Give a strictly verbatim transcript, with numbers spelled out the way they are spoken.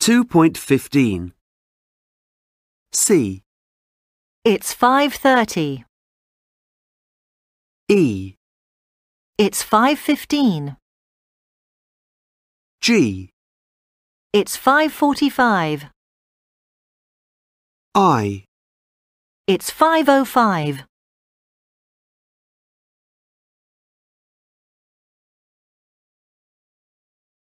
two point fifteen. C. It's five thirty. E. It's five fifteen. G. It's five forty-five. I. It's five oh five.